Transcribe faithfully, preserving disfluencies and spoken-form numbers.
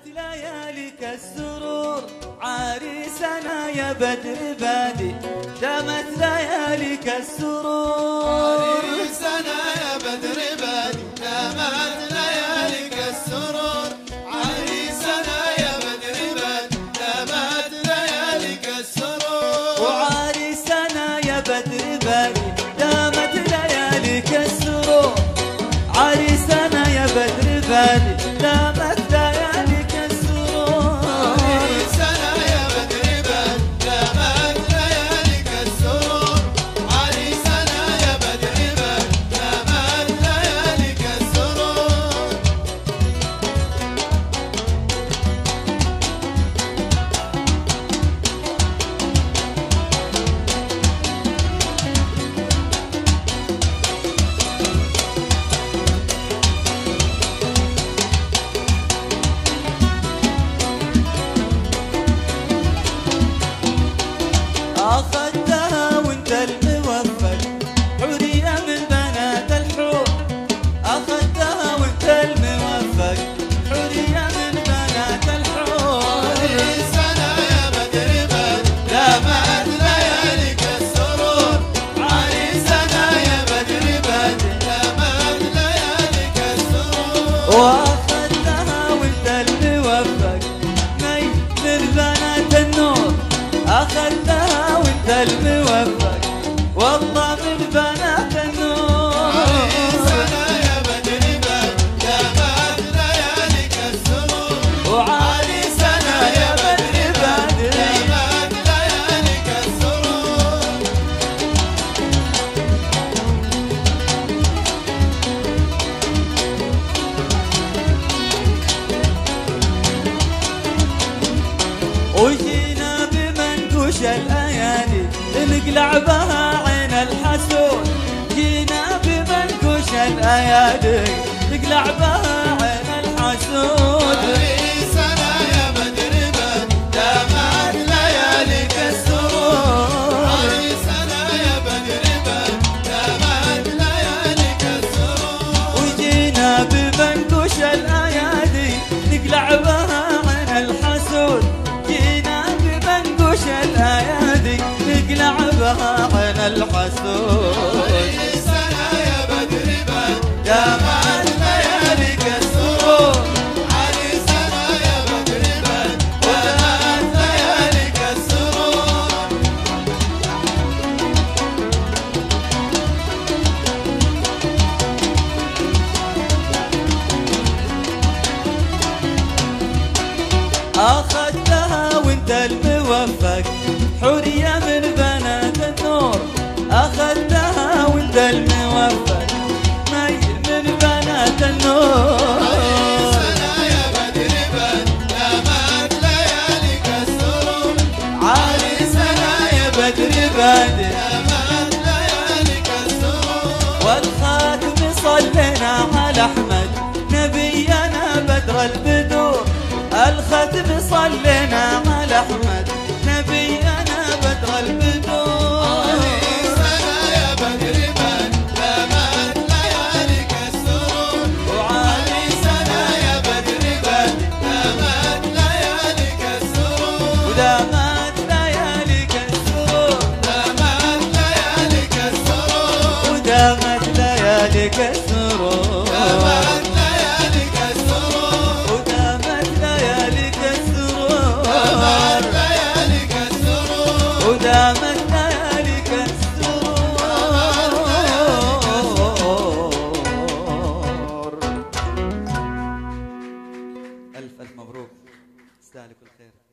لياليك السرور عريسنا يا بدر بادي، دامت لياليك السرور عريسنا يا بدر بادي، دامت لياليك السرور عريسنا يا بدر بادي، دامت لياليك السرور وعريسنا يا بدر بادي، دامت لياليك السرور عريسنا يا بدر بادي، دامت لياليك السرور عريسنا يا بدر بادي، دامت لياليك السرور عريسنا يا بدر بادي، دامت لياليك السرور أخذتها وانت الموفق حورية من بنات الحور، أخذتها وانت الموفق حورية من بنات الحور عريسنا يا بدر بادي، دامت لياليك السرور عريسنا يا بدر بادي، دامت لياليك السرور وأخذتها وانت الموفق مي من بنات النور، أخذتها وانت الموفق والله من بنات النور عريسنا يا بدر بادي، دامت لياليك السرور وعريسنا يا بدر بادي، دامت لياليك السرور وجينا بمنقوش الايادي نقلع بها عين الحسود، جينا بمنقوش الايادي نقلع بها عين الحسود عريسنا يا بدر بادي، دامت لياليك السرور عريسنا يا بدر بادي، دامت لياليك السرور وجينا بمنقوش الايادي نقلع بها عين الحسود، جينا بمنقوش الايادي نقلع بها عين الحسود عريسنا يا بدر بادي، دامت لياليك السرور عريسنا يا بدر بادي، دامت لياليك السرور أخذتها وانت الموفق حورية من بنات النور، أخذتها وانت الموفق مي من بنات النور عريسنا يا بدر بادي، دامت لياليك السرور عريسنا يا بدر بادي، دامت لياليك السرور والخاتم صلينا على أحمد نبينا بدر البدور، الختم صلينا على أحمد نبينا بدر البدور عريسنا يا بدر بادي، دامت لياليك السرور عريسنا يا بدر بادي، دامت لياليك السرور ودامت لياليك السرور دامت لياليك السرور ودامت لياليك السرور دامت لياليك السرور ودامت لياليك السرور دامت لياليك السرور ودامت لياليك السرور ألف ألف مبروك، تستاهلوا كل خير.